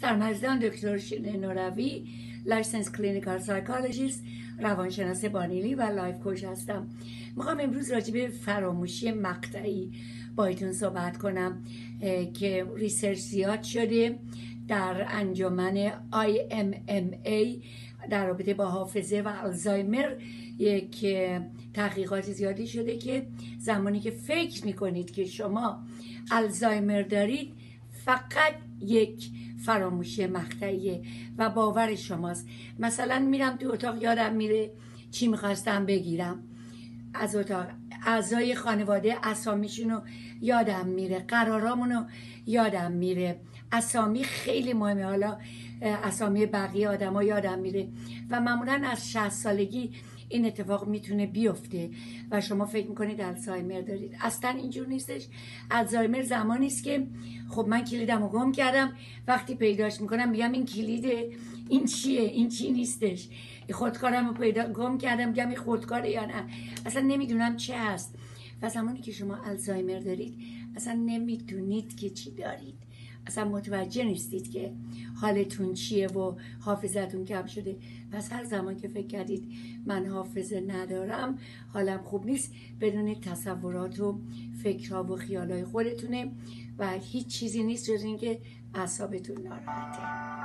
سرمزدان دکتر شیرین نوروی، لایسنس کلینیکال سایکولوژیست، روانشناس بانیلی و لایف کوچ هستم. میخوام امروز راجع به فراموشی مقطعی باهاتون صحبت کنم که ریسرچ زیاد شده در انجمن IMMA در رابطه با حافظه و آلزایمر. یک تحقیقات زیادی شده که زمانی که فکر میکنید که شما آلزایمر دارید، فقط یک فراموشی مقطعیه و باور شماست. مثلا میرم تو اتاق، یادم میره چی میخواستم بگیرم از اتاق، اعضای خانواده اسامیشونو یادم میره، قرارامونو یادم میره، اسامی خیلی مهمه، حالا اسامی بقیه آدما یادم میره و معمولا از 60 سالگی این اتفاق میتونه بیفته و شما فکر میکنید آلزایمر دارید. اصلا اینجور نیستش. آلزایمر زمانی است که خب من کلیدمو گم کردم، وقتی پیداش میکنم میگم این کلیده، این چیه، این چی نیستش، خودکارمو پیدا گم کردم، میگم این خودکاره یا نه، اصلا نمیدونم چه هست. و زمانی که شما آلزایمر دارید اصلا نمیدونید که چی دارید، اصلا متوجه نیستید که حالتون چیه و حافظتون کم شده. پس هر زمان که فکر کردید من حافظه ندارم، حالم خوب نیست، بدونید تصورات و فکرها و خیالای خودتونه و هیچ چیزی نیست جز اینکه اعصابتون ناراحته.